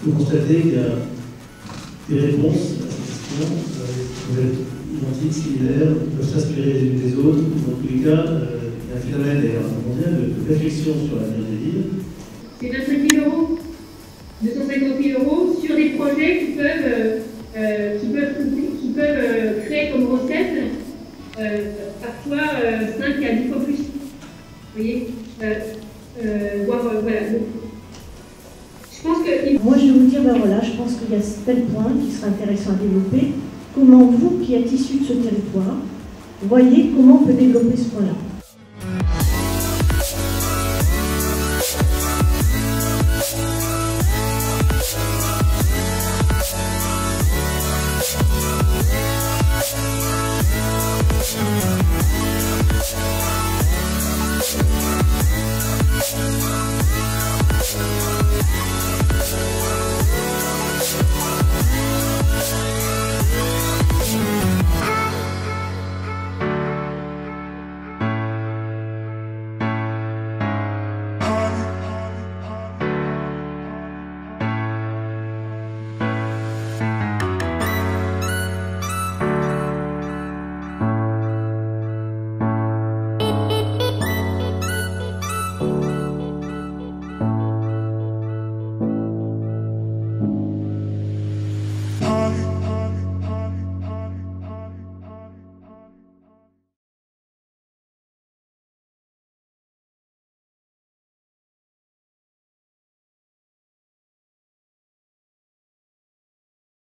Vous constatez qu'il y a des réponses à ces questions qui peuvent être identiques, similaires, peuvent s'inspirer les unes des autres. Dans tous les cas, il y a un phénomène d'ailleurs mondial de réflexion sur l'avenir des villes. C'est 25 000 euros, 250 000 euros sur des projets qui peuvent créer comme recette parfois 5 à 10 fois plus. Vous voyez, voilà. Je pense que... Moi, je vais vous dire, ben voilà, je pense qu'il y a tel point qui serait intéressant à développer. Comment vous, qui êtes issus de ce territoire, voyez comment on peut développer ce point-là.